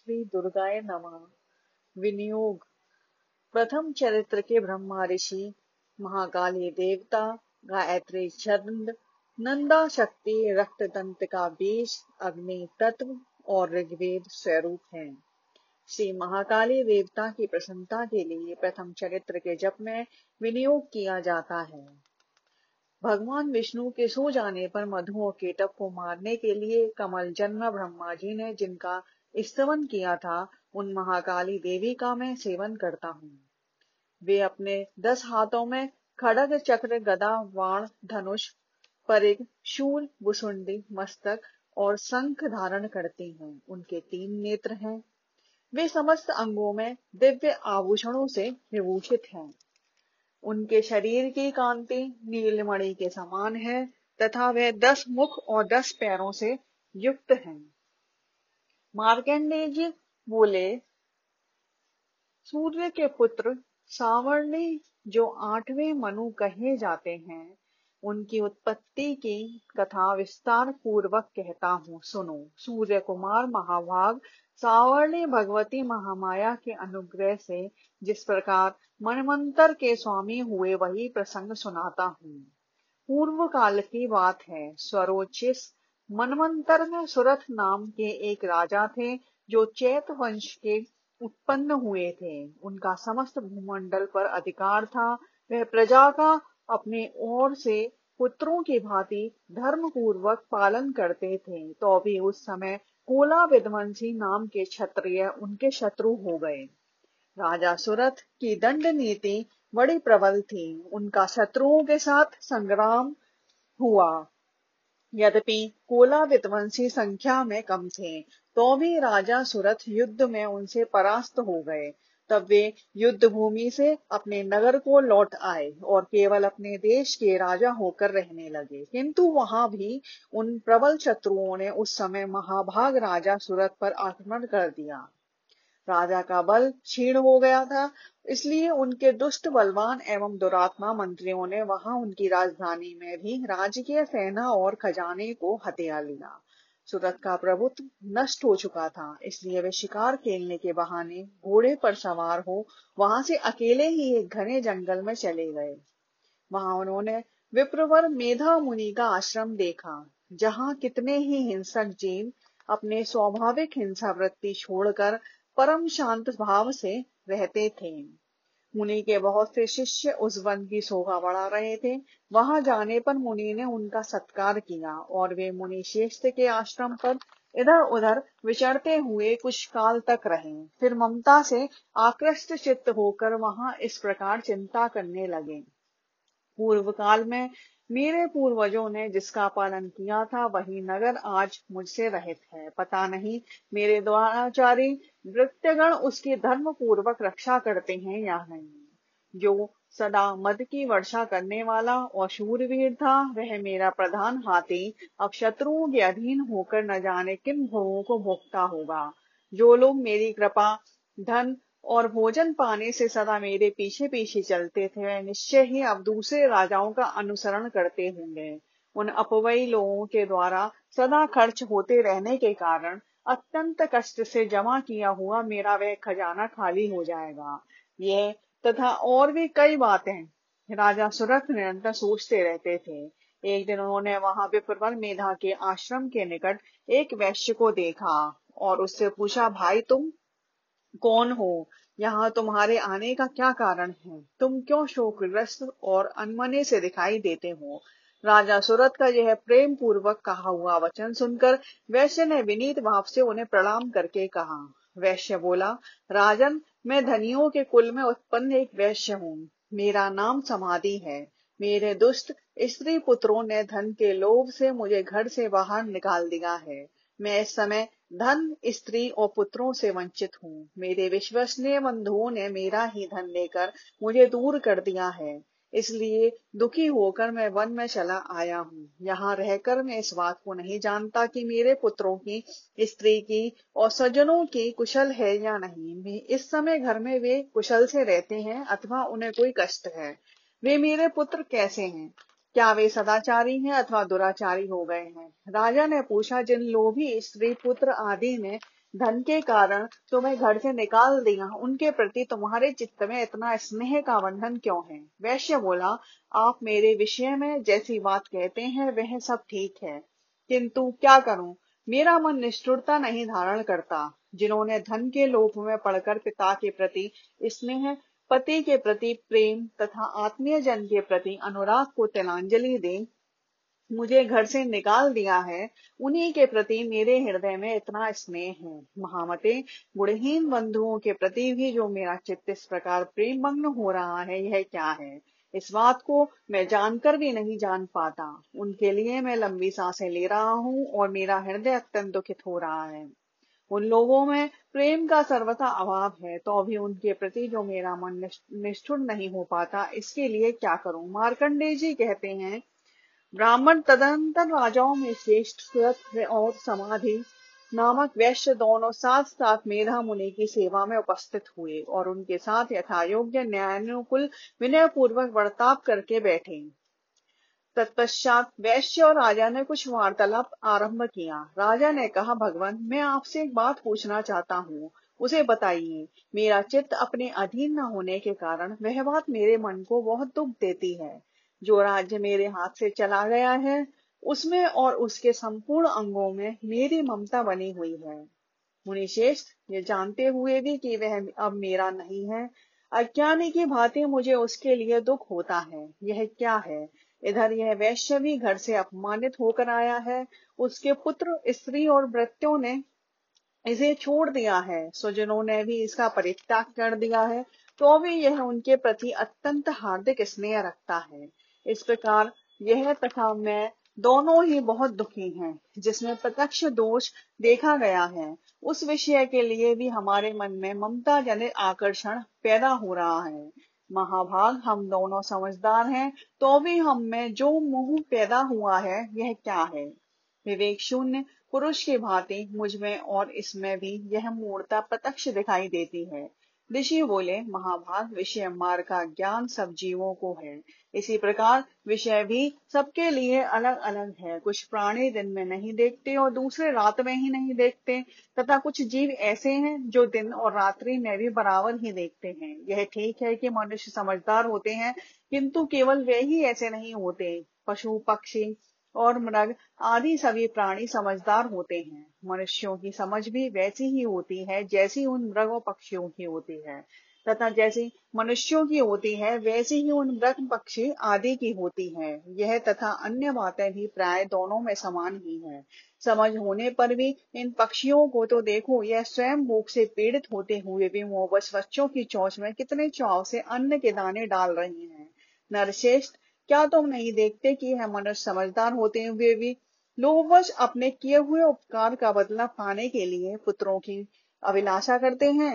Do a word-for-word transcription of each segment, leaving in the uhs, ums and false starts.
श्री दुर्गाय नमः। विनियोग। प्रथम चरित्र के ब्रह्मा ऋषि, महाकाली देवता, गायत्री छंद, नंदा शक्ति, रक्त तंत्र का बीज, अग्नि तत्व और ऋग्वेद स्वरूप हैं। श्री महाकाली देवता की प्रसन्नता के लिए प्रथम चरित्र के जप में विनियोग किया जाता है। भगवान विष्णु के सो जाने पर मधु और कीटक को मारने के लिए कमल जन्म ब्रह्मा जी ने जिनका स्तवन किया था, उन महाकाली देवी का मैं सेवन करता हूँ। वे अपने दस हाथों में खड्ग, चक्र, गदा, वाण, धनुष, परिग, शूल, भुसुंडी, मस्तक और शंख धारण करती हैं। उनके तीन नेत्र हैं। वे समस्त अंगों में दिव्य आभूषणों से विभूषित हैं। उनके शरीर की कांति नीलमणि के समान है तथा वे दस मुख और दस पैरों से युक्त हैं। मार्कंडेय जी बोले, सूर्य के पुत्र सावर्णी जो आठवें मनु कहे जाते हैं, उनकी उत्पत्ति की कथा विस्तार पूर्वक कहता हूँ, सुनो। सूर्य कुमार महाभाग सावर्णी भगवती महामाया के अनुग्रह से जिस प्रकार मनवंतर के स्वामी हुए, वही प्रसंग सुनाता हूँ। पूर्व काल की बात है। स्वरोचिस मनवंतर में सुरथ नाम के एक राजा थे, जो चैत वंश के उत्पन्न हुए थे। उनका समस्त भूमंडल पर अधिकार था। वह प्रजा का अपने ओर से पुत्रों की भांति धर्म पूर्वक पालन करते थे। तो भी उस समय कोला विध्वंसी नाम के क्षत्रिय उनके शत्रु हो गए। राजा सुरथ की दंड नीति बड़ी प्रबल थी। उनका शत्रुओं के साथ संग्राम हुआ। यद्यपि कोला विध्वंसी संख्या में कम थे, तो भी राजा सुरथ युद्ध में उनसे परास्त हो गए। तब वे युद्ध भूमि से अपने नगर को लौट आए और केवल अपने देश के राजा होकर रहने लगे। किंतु वहां भी उन प्रबल शत्रुओं ने उस समय महाभाग राजा सुरथ पर आक्रमण कर दिया। राजा का बल क्षीण हो गया था, इसलिए उनके दुष्ट, बलवान एवं दुरात्मा मंत्रियों ने वहां उनकी राजधानी में भी राजकीय सेना और खजाने को हथिया लिया। सुरथ का प्रभुत्व नष्ट हो चुका था, इसलिए वे शिकार खेलने के बहाने घोड़े पर सवार हो वहां से अकेले ही एक घने जंगल में चले गए। वहां उन्होंने विप्रवर मेधा मुनि का आश्रम देखा, जहां कितने ही हिंसक जीव अपने स्वाभाविक हिंसा वृत्ति छोड़कर परम शांत भाव से रहते थे। मुनि के बहुत से शिष्य उस वन की शोभा बढ़ा रहे थे। वहां जाने पर मुनि ने उनका सत्कार किया और वे मुनि श्रेष्ठ के आश्रम पर इधर उधर विचरते हुए कुछ काल तक रहे। फिर ममता से आकृष्ट चित्त होकर वहां इस प्रकार चिंता करने लगे। पूर्व काल में मेरे पूर्वजों ने जिसका पालन किया था, वही नगर आज मुझसे रहित है। पता नहीं मेरे द्वाराचारी भृत्यगण उसकी धर्म पूर्वक रक्षा करते हैं या नहीं। जो सदा मद की वर्षा करने वाला और शूरवीर था, वह मेरा प्रधान हाथी अब शत्रुओं के अधीन होकर न जाने किन भोगों को भोगता होगा। जो लोग मेरी कृपा, धन और भोजन पाने से सदा मेरे पीछे पीछे चलते थे, वे निश्चय ही अब दूसरे राजाओं का अनुसरण करते होंगे। उन अपवयी लोगों के द्वारा सदा खर्च होते रहने के कारण अत्यंत कष्ट से जमा किया हुआ मेरा वह खजाना खाली हो जाएगा। यह तथा और भी कई बातें राजा सुरथ निरंतर सोचते रहते थे। एक दिन उन्होंने वहां विप्रवर मेधा के आश्रम के निकट एक वैश्य को देखा और उससे पूछा, भाई तुम कौन हो? यहाँ तुम्हारे आने का क्या कारण है? तुम क्यों शोकग्रस्त और अनमने से दिखाई देते हो? राजा सुरथ का यह प्रेम पूर्वक कहा हुआ वचन सुनकर वैश्य ने विनीत भाव से उन्हें प्रणाम करके कहा। वैश्य बोला, राजन, मैं धनियों के कुल में उत्पन्न एक वैश्य हूँ। मेरा नाम समाधि है। मेरे दुष्ट स्त्री पुत्रों ने धन के लोभ से मुझे घर से बाहर निकाल दिया है। मैं इस समय धन, स्त्री और पुत्रों से वंचित हूँ। मेरे विश्वसनीय बंधुओं ने मेरा ही धन लेकर मुझे दूर कर दिया है, इसलिए दुखी होकर मैं वन में चला आया हूँ। यहाँ रहकर मैं इस बात को नहीं जानता कि मेरे पुत्रों की, स्त्री की और सज्जनों की कुशल है या नहीं। इस समय घर में वे कुशल से रहते हैं अथवा उन्हें कोई कष्ट है। वे मेरे पुत्र कैसे हैं? क्या वे सदाचारी हैं अथवा दुराचारी हो गए हैं? राजा ने पूछा, जिन लोभी स्त्री पुत्र आदि ने धन के कारण तुम्हें घर से निकाल दिया, उनके प्रति तुम्हारे चित्त में इतना स्नेह का बंधन क्यों है? वैश्य बोला, आप मेरे विषय में जैसी बात कहते हैं वह सब ठीक है, किंतु क्या करूं, मेरा मन निष्ठुरता नहीं धारण करता। जिन्होंने धन के लोभ में पड़कर पिता के प्रति स्नेह, पति के प्रति प्रेम तथा आत्मीय जन के प्रति अनुराग को तिलांजलि दे मुझे घर से निकाल दिया है, उन्हीं के प्रति मेरे हृदय में इतना स्नेह है। महामते, गुणहीन बंधुओं के प्रति भी जो मेरा चित्त इस प्रकार प्रेम मग्न हो रहा है, यह क्या है? इस बात को मैं जानकर भी नहीं जान पाता। उनके लिए मैं लंबी सांसें ले रहा हूँ और मेरा हृदय अत्यंत दुखित हो रहा है। उन लोगों में प्रेम का सर्वथा अभाव है, तो भी उनके प्रति जो मेरा मन निष्ठुर नहीं हो पाता, इसके लिए क्या करूं? मार्कंडेय जी कहते हैं, ब्राह्मण तदनंतर राजाओं में श्रेष्ठ सुरथ और समाधि नामक वैश्य दोनों साथ साथ मेधा मुनि की सेवा में उपस्थित हुए और उनके साथ यथायोग्य न्यायानुकूल विनय पूर्वक बर्ताव करके बैठे। तत्पश्चात वैश्य और राजा ने कुछ वार्तालाप आरंभ किया। राजा ने कहा, भगवान, मैं आपसे एक बात पूछना चाहता हूँ, उसे बताइए। मेरा चित्त अपने अधीन न होने के कारण वह बात मेरे मन को बहुत दुख देती है। जो राज्य मेरे हाथ से चला गया है, उसमें और उसके संपूर्ण अंगों में मेरी ममता बनी हुई है। मुनिश्रेष्ठ, ये जानते हुए भी कि वह अब मेरा नहीं है, अज्ञानी की भांति मुझे उसके लिए दुख होता है। यह क्या है? इधर यह वैश्य भी घर से अपमानित होकर आया है, उसके पुत्र, स्त्री और भृत्यों ने इसे छोड़ दिया है, स्वजनों ने भी इसका परित्याग कर दिया है, तो भी यह उनके प्रति अत्यंत हार्दिक स्नेह रखता है। इस प्रकार यह तथा मैं दोनों ही बहुत दुखी हैं, जिसमें प्रत्यक्ष दोष देखा गया है, उस विषय के लिए भी हमारे मन में ममता जनित आकर्षण पैदा हो रहा है। महाभाग, हम दोनों समझदार हैं, तो भी हम में जो मोह पैदा हुआ है, यह क्या है? विवेक शून्य पुरुष की भांति मुझ में और इसमें भी यह मूर्ता प्रत्यक्ष दिखाई देती है। ऋषि बोले, महाभाग, विषय मार्ग का ज्ञान सब जीवों को है, इसी प्रकार विषय भी सबके लिए अलग अलग है। कुछ प्राणी दिन में नहीं देखते और दूसरे रात में ही नहीं देखते, तथा कुछ जीव ऐसे हैं जो दिन और रात्रि में भी बराबर ही देखते हैं। यह ठीक है कि मनुष्य समझदार होते हैं, किंतु केवल वे ही ऐसे नहीं होते। पशु, पक्षी और मृग आदि सभी प्राणी समझदार होते हैं। मनुष्यों की समझ भी वैसी ही होती है जैसी उन मृग और पक्षियों की होती है, तथा जैसी मनुष्यों की होती है वैसी ही उन मृग, पक्षी आदि की होती है। यह तथा अन्य बातें भी प्राय दोनों में समान ही है। समझ होने पर भी इन पक्षियों को तो देखो, यह स्वयं भूख से पीड़ित होते हुए भी मोहवश बच्चों की चोंच में कितने चाव से अन्न के दाने डाल रहे हैं। नरश्रेष्ठ, क्या तुम नहीं देखते कि यह मनुष्य समझदार होते हुए भी लोभवश अपने किए हुए उपकार का बदला पाने के लिए पुत्रों की अभिलाषा करते हैं?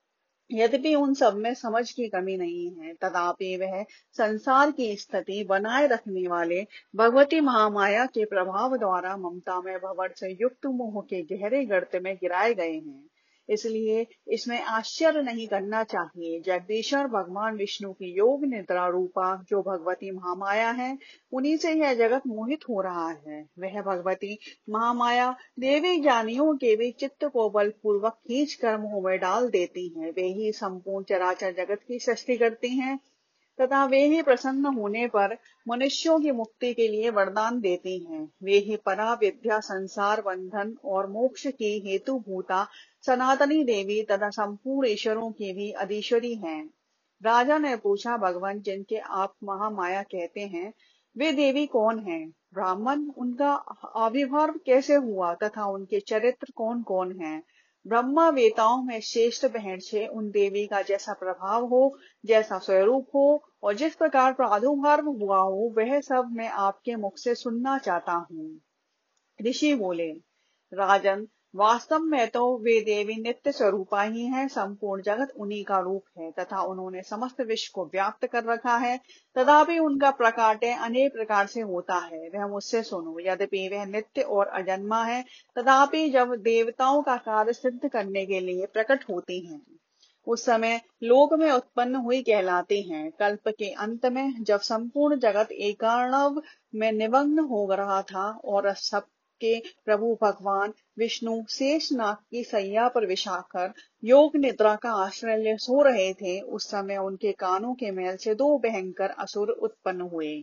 यद्यपि उन सब में समझ की कमी नहीं है, तथापि वह संसार की स्थिति बनाए रखने वाले भगवती महामाया के प्रभाव द्वारा ममता में भंवर से युक्त मोह के गहरे गर्त में गिराए गए हैं। इसलिए इसमें आश्चर्य नहीं करना चाहिए। जगदीश्वर भगवान विष्णु की योग निद्रा रूपा जो भगवती महामाया है, उन्हीं से यह जगत मोहित हो रहा है। वह भगवती महामाया देवी ज्ञानियों के भी चित्त को बलपूर्वक खींच कर मोह में डाल देती हैं। वे ही संपूर्ण चराचर जगत की सृष्टि करती हैं, तथा वे ही प्रसन्न होने पर मनुष्यों की मुक्ति के लिए वरदान देती हैं। वे ही परा विद्या, संसार बंधन और मोक्ष की हेतु भूता सनातनी देवी तथा संपूर्ण ईश्वरों की भी अधीश्वरी हैं। राजा ने पूछा, भगवान, जिनके आप महामाया कहते हैं, वे देवी कौन हैं? ब्राह्मण, उनका आविर्भाव कैसे हुआ तथा उनके चरित्र कौन कौन हैं? ब्रह्मा वेताओं में श्रेष्ठ बहन से उन देवी का जैसा प्रभाव हो, जैसा स्वरूप हो और जिस प्रकार प्रादुर्भाव हुआ हो, वह सब मैं आपके मुख से सुनना चाहता हूँ। ऋषि बोले, राजन, वास्तव में तो वे देवी नित्य स्वरूपा ही हैं। संपूर्ण जगत उन्हीं का रूप है तथा उन्होंने समस्त विश्व को व्याप्त कर रखा है, तथापि उनका प्रकाट्य अनेक प्रकार से होता है। वह मुझसे सुनो। यद्यपि वह नित्य और अजन्मा है, तथापि जब देवताओं का कार्य सिद्ध करने के लिए प्रकट होती हैं, उस समय लोक में उत्पन्न हुई कहलाती हैं। कल्प के अंत में जब संपूर्ण जगत एकार्णव में निमग्न हो रहा था और सब के प्रभु भगवान विष्णु शेषनाग की सैया पर बिछाकर योग निद्रा का आश्रय ले सो रहे थे, उस समय उनके कानों के मैल से दो भयंकर असुर उत्पन्न हुए,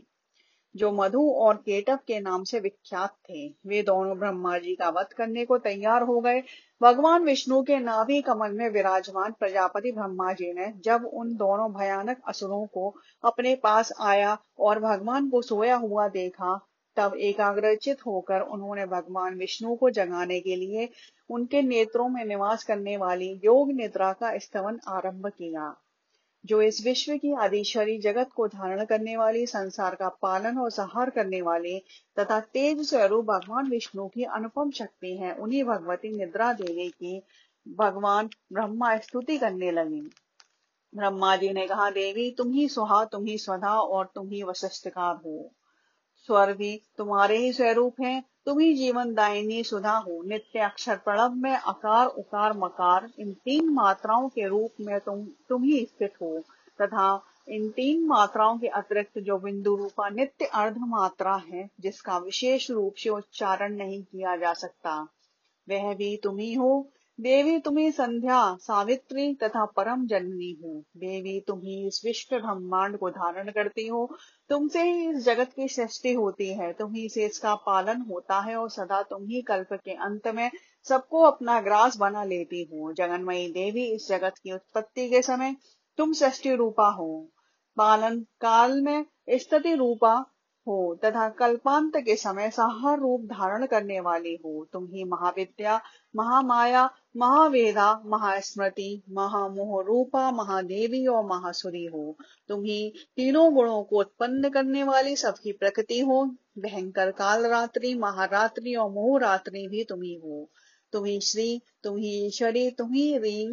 जो मधु और केटव के नाम से विख्यात थे। वे दोनों ब्रह्मा जी का वध करने को तैयार हो गए। भगवान विष्णु के नाभि कमल में विराजमान प्रजापति ब्रह्मा जी ने जब उन दोनों भयानक असुरों को अपने पास आया और भगवान को सोया हुआ देखा, तब एकाग्रचित होकर उन्होंने भगवान विष्णु को जगाने के लिए उनके नेत्रों में निवास करने वाली योग निद्रा का स्तवन आरंभ किया, जो इस विश्व की आदिश्वरी, जगत को धारण करने वाली, संसार का पालन और संहार करने वाली तथा तेज स्वरूप भगवान विष्णु की अनुपम शक्ति है। उन्हीं भगवती निद्रा देवी की भगवान ब्रह्मा स्तुति करने लगे। ब्रह्मा जी ने कहा, देवी तुम ही सुहा, तुम ही स्वधा और तुम ही वशिष्ठकार हो। स्वर भी तुम्हारे ही स्वरूप हैं, तुम ही जीवन दायिनी सुधा हो। नित्य अक्षर प्रणव में अकार उकार मकार, इन तीन मात्राओं के रूप में तुम तुम ही स्थित हो, तथा इन तीन मात्राओं के अतिरिक्त जो बिंदु रूपा नित्य अर्ध मात्रा है, जिसका विशेष रूप से उच्चारण नहीं किया जा सकता, वह भी तुम ही हो। देवी तुम्ही संध्या, सावित्री तथा परम जननी हो। देवी तुम ही इस विश्व ब्रह्मांड को धारण करती हो, तुमसे ही इस जगत की सृष्टि होती है, तुम ही से इसका पालन होता है और सदा तुम ही कल्प के अंत में सबको अपना ग्रास बना लेती हो। जगन्मयी देवी, इस जगत की उत्पत्ति के समय तुम सृष्टि रूपा हो, पालन काल में स्थिति रूपा हो तथा कल्पांत के समय संहार रूप धारण करने वाली हो। तुम ही महाविद्या, महामाया, महावेदा, महास्मृति, महामोह रूपा, महादेवी और महासुरी हो। तुम ही तीनों गुणों को उत्पन्न करने वाली सबकी प्रकृति हो। भयंकर काल रात्रि, महारात्रि और मोह रात्रि भी तुम ही हो। तुम ही श्री, तुम ही ईश्वरी, तुम ही री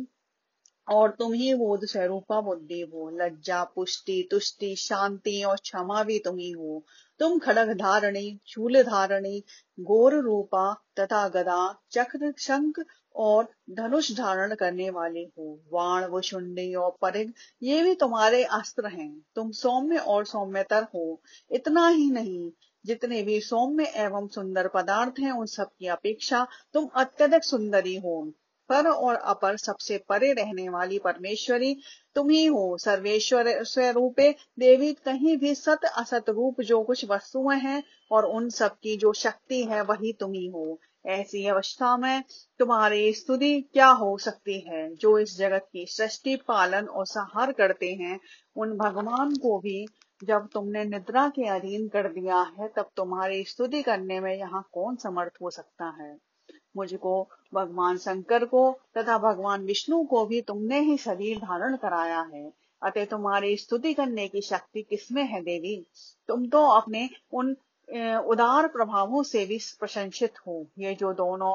और तुम ही बोध स्वरूपा बुद्धि हो। लज्जा, पुष्टि, तुष्टि, शांति और क्षमा भी तुम ही हो। तुम खड्ग धारणी, शूल धारणी, घोर रूपा तथा गदा, चक्र, शंख और धनुष धारण करने वाले हो। वाण, वशुंडी और परिघ, ये भी तुम्हारे अस्त्र हैं। तुम सौम्य और सौम्यतर हो। इतना ही नहीं, जितने भी सौम्य एवं सुंदर पदार्थ हैं, उन सब की अपेक्षा तुम अत्यधिक सुंदरी हो। पर और अपर सबसे परे रहने वाली परमेश्वरी तुम ही हो। सर्वेश्वर स्वरूपे देवी, कहीं भी सत असत रूप जो कुछ वस्तुएं हैं और उन सब की जो शक्ति है, वही तुम ही हो। ऐसी अवस्था में तुम्हारी स्तुति क्या हो सकती है। जो इस जगत की सृष्टि, पालन और संहार करते हैं, उन भगवान को भी जब तुमने निद्रा के अधीन कर दिया है, तब तुम्हारी स्तुति करने में यहाँ कौन समर्थ हो सकता है। मुझको, भगवान शंकर को तथा भगवान विष्णु को भी तुमने ही शरीर धारण कराया है, अतः तुम्हारी स्तुति करने की शक्ति किसमें है देवी। तुम तो अपने उन उदार प्रभावों से भी प्रशंसित हो। ये जो दोनों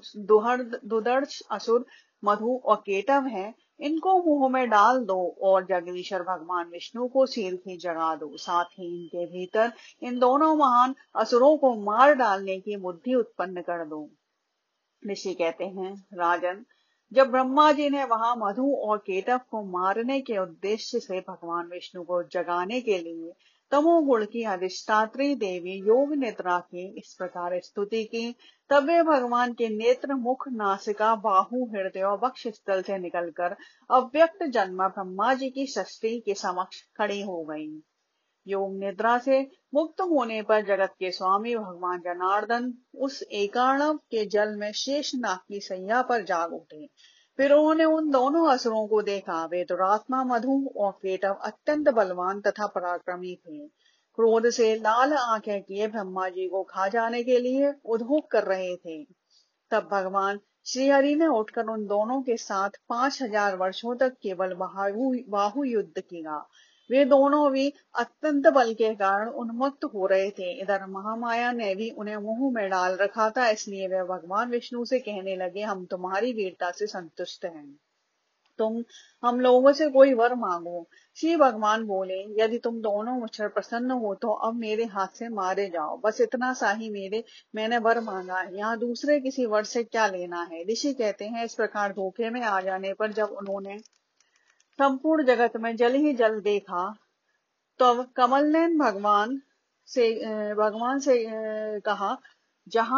दुदर्श असुर मधु और केटव हैं, इनको मुंह में डाल दो और जगदीश्वर भगवान विष्णु को शीघ्र ही जगा दो। साथ ही इनके भीतर इन दोनों महान असुरों को मार डालने की बुद्धि उत्पन्न कर दो। ऋषि कहते हैं, राजन, जब ब्रह्मा जी ने वहां मधु और केटव को मारने के उद्देश्य से भगवान विष्णु को जगाने के लिए तमोगुण की अधिष्ठात्री देवी योग निद्रा की इस प्रकार स्तुति की, तब वे भगवान के नेत्र, मुख, नासिका, बाहु, हृदय और वक्ष स्थल से निकलकर अव्यक्त जन्म ब्रह्मा जी की सृष्टि के समक्ष खड़ी हो गई। योग निद्रा से मुक्त होने पर जगत के स्वामी भगवान जनार्दन उस एकाणव के जल में शेषनाग की सैया पर जाग उठे। फिर उन्होंने उन दोनों असुरों को देखा। वे दुरात्मा मधु और केटव अत्यंत बलवान तथा पराक्रमी थे। क्रोध से लाल आंखें किए ब्रह्मा जी को खा जाने के लिए उद्योग कर रहे थे। तब भगवान श्रीहरि ने उठकर उन दोनों के साथ पांच हजार वर्षों तक केवल बाहु बाहु युद्ध किया। वे दोनों भी अत्यंत बल के कारण उन्मत्त हो रहे थे। इधर महामाया ने भी उन्हें मुंह में डाल रखा था, इसलिए वे भगवान विष्णु से कहने लगे, हम तुम्हारी वीरता से संतुष्ट हैं, तुम हम लोगों से कोई वर मांगो। श्री भगवान बोले, यदि तुम दोनों मुझ पर प्रसन्न हो तो अब मेरे हाथ से मारे जाओ। बस इतना सा ही मेरे मैंने वर मांगा है, यहाँ दूसरे किसी वर से क्या लेना है। ऋषि कहते हैं, इस प्रकार धोखे में आ जाने पर जब उन्होंने संपूर्ण जगत में जल ही जल देखा, तब तो कमल ने भगवान से भगवान से कहा, जहाँ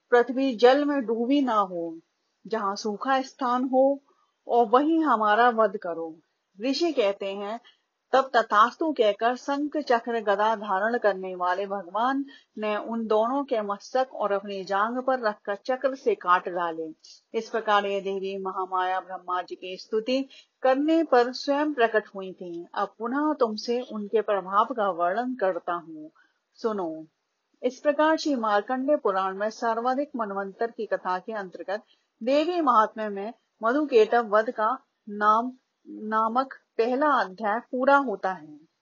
पृथ्वी जल में डूबी ना हो, जहाँ सूखा स्थान हो, और वहीं हमारा वध करो। ऋषि कहते हैं, तब तथास्तु कहकर शंख चक्र गदा धारण करने वाले भगवान ने उन दोनों के मस्तक और अपनी जांघ पर रखकर चक्र से काट डाले। इस प्रकार ये देवी महामाया ब्रह्मा जी की स्तुति करने पर स्वयं प्रकट हुई थी। अब पुनः तुमसे उनके प्रभाव का वर्णन करता हूँ, सुनो। इस प्रकार श्री मार्कंडेय पुराण में सर्वाधिक मनवंतर की कथा के अंतर्गत देवी महात्म्य में मधुकेटव वध का नाम नामक पहला अध्याय पूरा होता है।